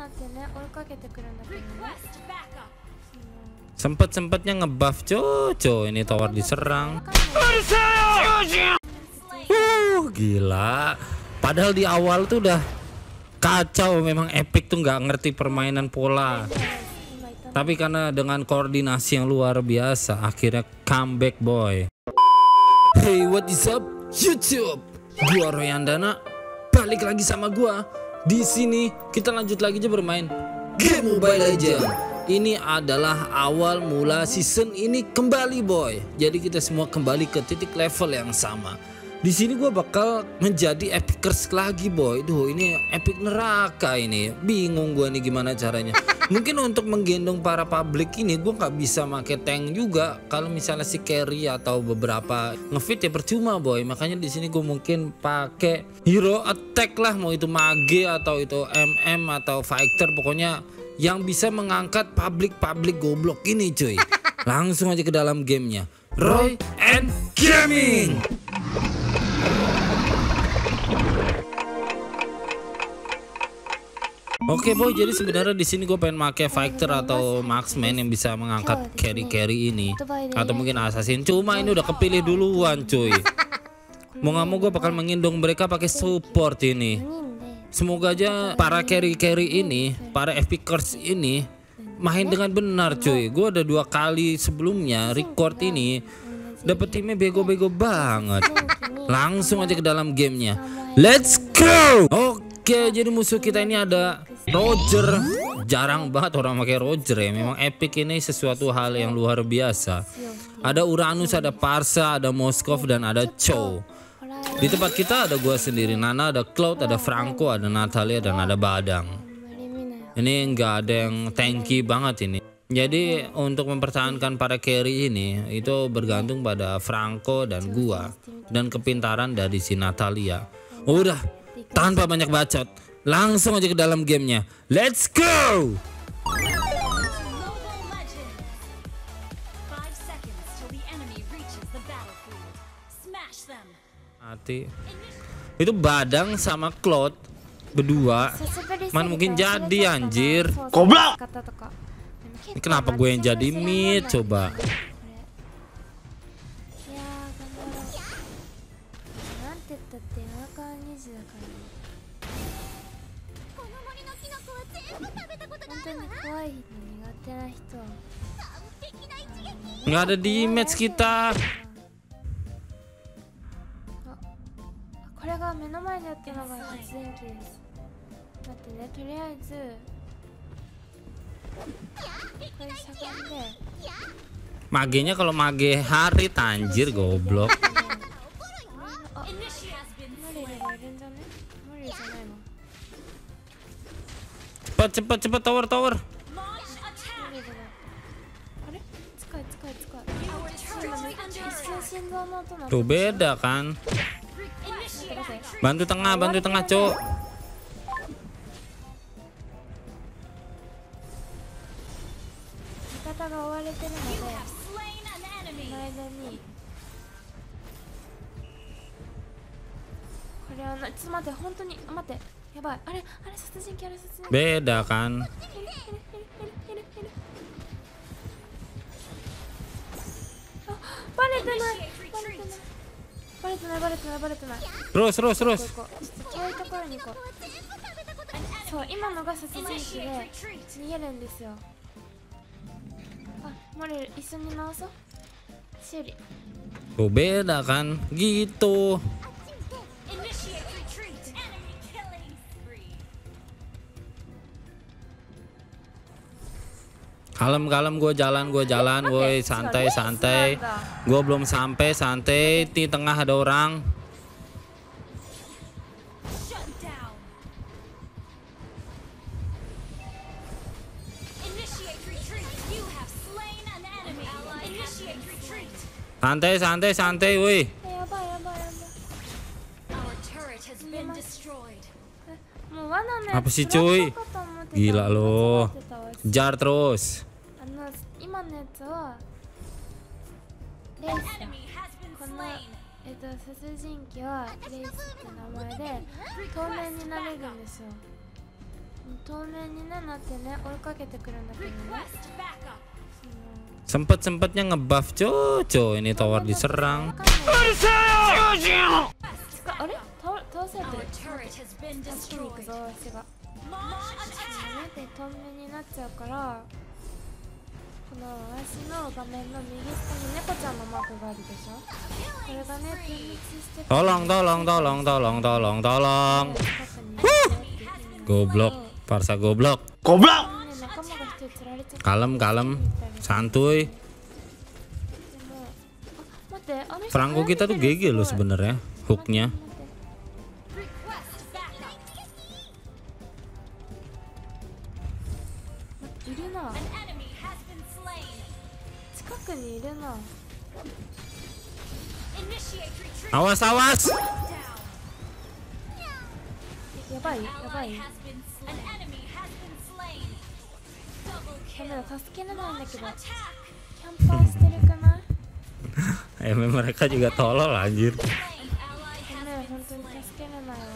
Sempet-sempetnya ngebuff Coco, ini tower diserang. Gila. Padahal di awal tuh udah kacau, memang Epic tuh nggak ngerti permainan pola. Tapi karena dengan koordinasi yang luar biasa, akhirnya comeback boy. Hey, what is up YouTube? Gua Royandana, balik lagi sama gua. Di sini kita lanjut lagi aja bermain game Mobile Legends. Ini adalah awal mula season ini kembali boy. Jadi kita semua kembali ke titik level yang sama. Di sini gue bakal menjadi epicers lagi boy. Duh, ini epic neraka ini. Bingung gue nih gimana caranya. Mungkin untuk menggendong para public ini gue nggak bisa pakai tank juga. Kalau misalnya si carry atau beberapa ngefit ya percuma boy. Makanya di sini gue mungkin pakai hero attack lah, mau itu mage atau itu MM atau fighter, pokoknya yang bisa mengangkat public goblok ini cuy. Langsung aja ke dalam gamenya. Roy and Gaming. Oke boy, jadi sebenarnya di sini gue pengen pakai fighter atau marksman yang bisa mengangkat carry ini, atau mungkin assassin. Cuma ini udah kepilih duluan cuy. Mau nggak mau gue bakal mengindong mereka pakai support ini. Semoga aja para carry ini, para epicers ini main dengan benar cuy. Gue ada 2 kali sebelumnya record ini dapet timnya bego-bego banget. Langsung aja ke dalam gamenya. Let's go. Oke, jadi musuh kita ini ada Roger. Jarang banget orang pakai Roger ya. Memang epic ini sesuatu hal yang luar biasa. Ada Uranus, ada Parsa, ada Moskov, dan ada Chow. Di tempat kita ada gua sendiri, Nana, ada Cloud, ada Franco, ada Natalia, dan ada Badang. Ini nggak ada yang tanky banget ini. Jadi untuk mempertahankan para carry ini itu bergantung pada Franco dan gua, dan kepintaran dari si Natalia. Udah, tanpa banyak bacot, langsung aja ke dalam gamenya. Let's go. Mati. Itu Badang sama Cloud berdua. Man mungkin jadi anjir. Goblok. Kenapa gue yang jadi mid coba? Nggak ada damage kita. これが目の前にあったのが発電機です。待ってね、とりあえずこれしゃがんで。 Magenya kalau mage hari anjir goblok. Cepet tower. Tuh beda kan. Bantu tengah, cok. Beda kan. Terus. そう、今のが殺人鬼で逃げるんですよ。あ、モリル一緒に直そう。修理。 Oh beda kan, gitu. Kalem gue jalan, woi santai. Gue belum sampai, santai. Di tengah ada orang. Santai, woi. Apa sih cuy? Gila lo. Jar terus. 今のやつはレイスだ。この殺人鬼はレイスって名前で透明になれるんですよ。 透明にねなってね追いかけてくるんだけどね。 Sempet-sempetnya ngebuff Coco, ini tower diserang. あれ倒されてる。助けに行くぞ足が。で透明になっちゃうから、この足の画面の右下に猫ちゃんのマークがあるでしょ。これがね点滅してくる。 Tolong, tolong, tolong, tolong, tolong, tolong. Goblok, Parsa goblok. Goblok! Kalem, kalem, santuy. Franco kita tuh GG loh sebenarnya, hooknya. Awas, awas. やばいやばい。ダメだ、助けれないんだけど。キャンパーしてるかな。 Mereka juga tolol anjir. ダメ、本当に助けれないわ。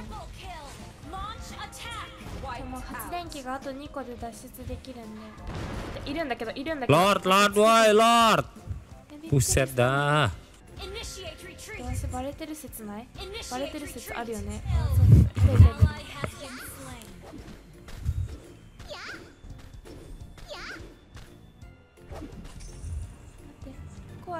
でも発電機があと2個で脱出できるんで。いるんだけど。 Lord, Lord, woi, Lord. Buset dah. 私バレてる説ない？バレてる説あるよね。あ、そうそう。怖い。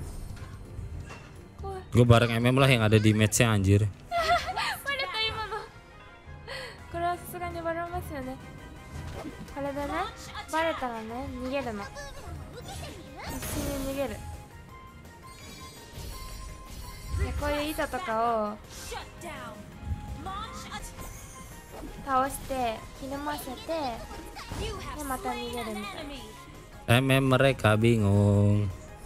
Gue bareng MM lah yang ada di match-nya anjir. バレた今の。これはさすがにバレますよね。これでね、バレたらね、逃げるの。一緒に逃げる。でこういう板とかを倒してひるませて、でまた逃げるみたいな。 MM mereka bingung.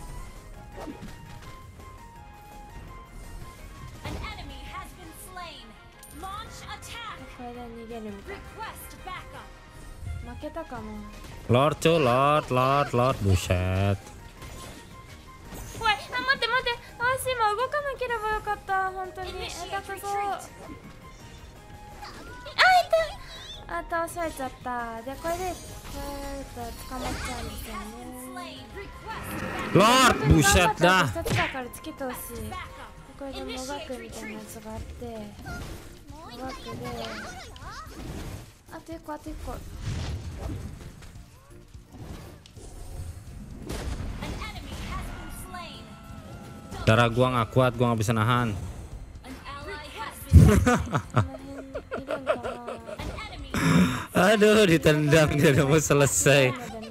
Lord, cuy, Lord, Lord, Lord, buset. 怖い。あ、待って。私今動かなければよかった。本当に痛くそう。あ、倒されちゃった。でこれで捕まっちゃうんですよね。 Lord, buset dah. 2つだからつけてほしい。これでもがくみたいなやつがあって、もがくであと1個。 Darah gua nggak kuat, gua nggak bisa nahan. Aduh, ditendang dia udah mau selesai.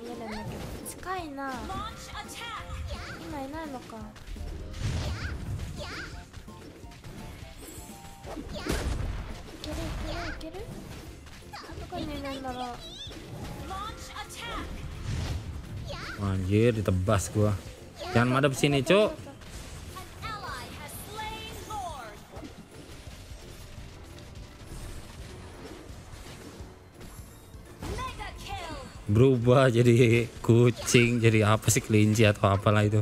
Anjir, ditebas gua. Jangan madep sini, Cuk. Berubah jadi kucing, jadi apa sih, kelinci atau apalah itu.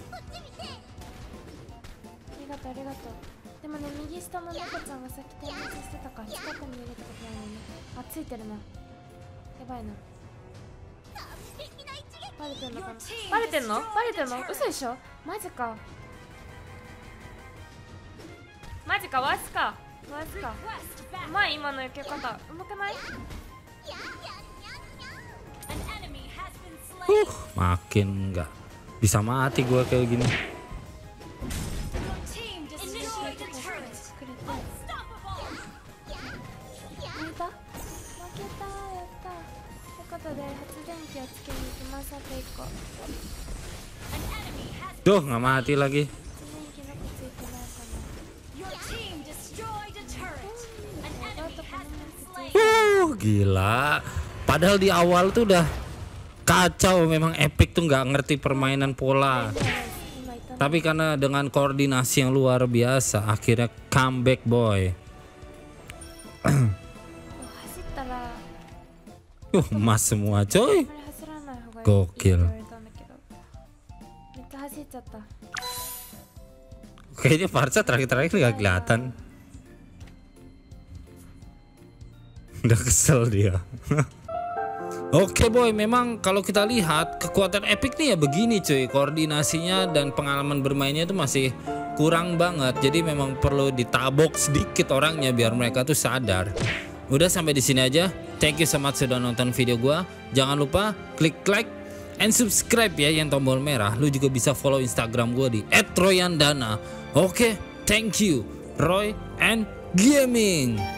Makin nggak bisa mati gua kayak gini. Duh, nggak mati lagi. Gila. Padahal di awal tuh udah kacau, memang Epic tuh nggak ngerti permainan pola. Tapi karena dengan koordinasi yang luar biasa, akhirnya comeback, boy. Emas semua, coy. Gokil. Kayaknya Farsa terakhir-terakhir nggak kelihatan. Udah kesel dia. Oke boy, memang kalau kita lihat kekuatan Epic nih ya begini cuy, koordinasinya dan pengalaman bermainnya itu masih kurang banget. Jadi memang perlu ditabok sedikit orangnya biar mereka tuh sadar. Udah sampai di sini aja. Thank you so much sudah nonton video gua. Jangan lupa klik like and subscribe ya yang tombol merah. Lu juga bisa follow Instagram gua di @royandana. Oke, thank you. Roy and Gaming.